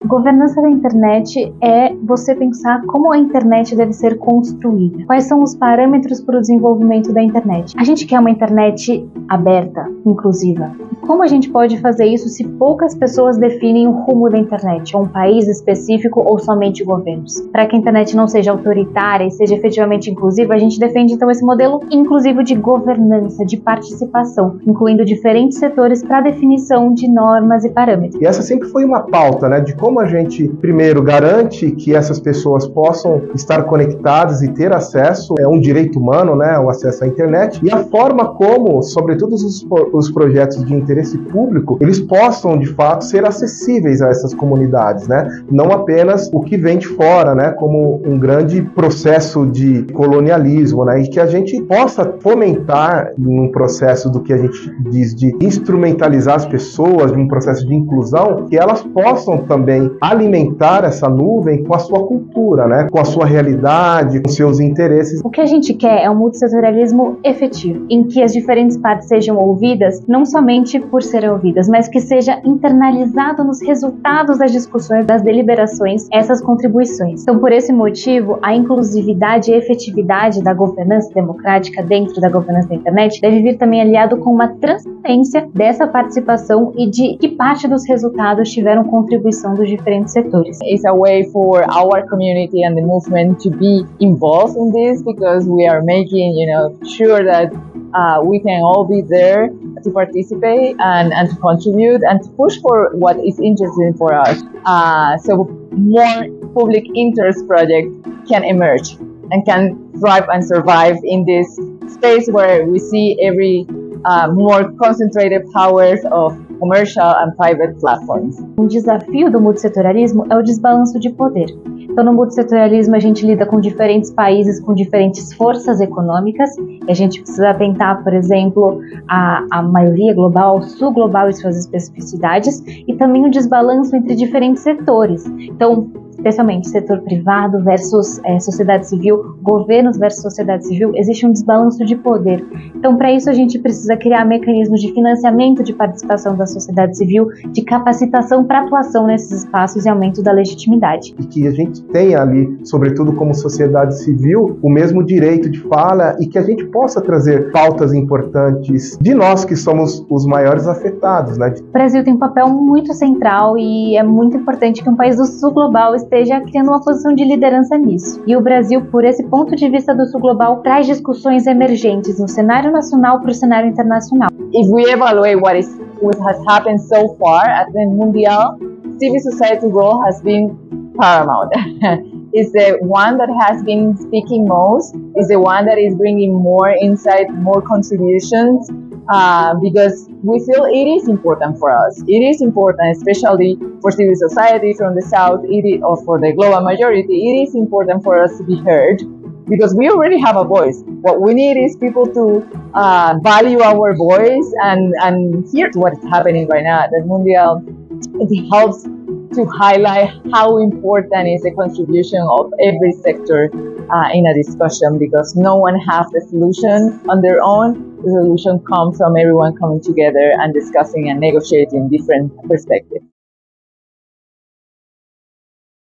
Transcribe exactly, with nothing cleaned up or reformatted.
Governança da internet é você pensar como a internet deve ser construída. Quais são os parâmetros para o desenvolvimento da internet? A gente quer uma internet aberta, inclusiva. Como a gente pode fazer isso se poucas pessoas definem o rumo da internet, ou um país específico ou somente governos? Para que a internet não seja autoritária e seja efetivamente inclusiva, a gente defende então esse modelo inclusivo de governança, de participação, incluindo diferentes setores para a definição de normas e parâmetros. E essa sempre foi uma pauta, né, de como a gente, primeiro, garante que essas pessoas possam estar conectadas e ter acesso, é um direito humano, né, o acesso à internet, e a forma como, sobretudo os, os projetos de interesse público, eles possam, de fato, ser acessíveis a essas comunidades, né, não apenas o que vem de fora, né, como um grande processo de colonialismo, né, e que a gente possa fomentar num processo do que a gente diz de instrumentalizar as pessoas, de um processo de inclusão, que elas possam também alimentar essa nuvem com a sua cultura, né? Com a sua realidade, com seus interesses. O que a gente quer é um multissetorialismo efetivo, em que as diferentes partes sejam ouvidas, não somente por serem ouvidas, mas que seja internalizado nos resultados das discussões, das deliberações, essas contribuições. Então, por esse motivo, a inclusividade e efetividade da governança democrática dentro da governança da internet deve vir também aliado com uma transparência dessa participação e de que parte dos resultados tiveram contribuição dos diferentes setores. It's a way for our community and the movement to be involved in this, because we are making, you know, sure that uh, we can all be there to participate and, and to contribute and to push for what is interesting for us. Uh, so more public interest projects can emerge and can thrive and survive in this space where we see every uh, more concentrated powers of commercial and private platforms. Um desafio do multissetorialismo é o desbalanço de poder. Então, no multissetorialismo, a gente lida com diferentes países, com diferentes forças econômicas, e a gente precisa atentar, por exemplo, a, a maioria global, o sul global e suas especificidades, e também o desbalanço entre diferentes setores. Então, especialmente setor privado versus é, sociedade civil, governos versus sociedade civil, existe um desbalanço de poder. Então, para isso, a gente precisa criar mecanismos de financiamento de participação da sociedade civil, de capacitação para atuação nesses espaços e aumento da legitimidade. E que a gente tenha ali, sobretudo como sociedade civil, o mesmo direito de fala e que a gente possa trazer pautas importantes de nós que somos os maiores afetados, né? O Brasil tem um papel muito central e é muito importante que um país do sul global esteja criando uma posição de liderança nisso. E o Brasil, por esse ponto de vista do sul global, traz discussões emergentes no cenário nacional para o cenário internacional. If we evaluate what is what has happened so far at the Mundial, civil society role has been paramount. It's the one that has been speaking most, is the one that is bringing more insight, more contributions, uh, because we feel it is important for us. It is important, especially for civil society from the South, it is, or for the global majority, it is important for us to be heard, because we already have a voice. What we need is people to uh, value our voice and, and hear what is happening right now at the Mundial. It helps to highlight how important is the contribution of every sector uh, in a discussion, because no one has the solution on their own. The solution comes from everyone coming together and discussing and negotiating different perspectives.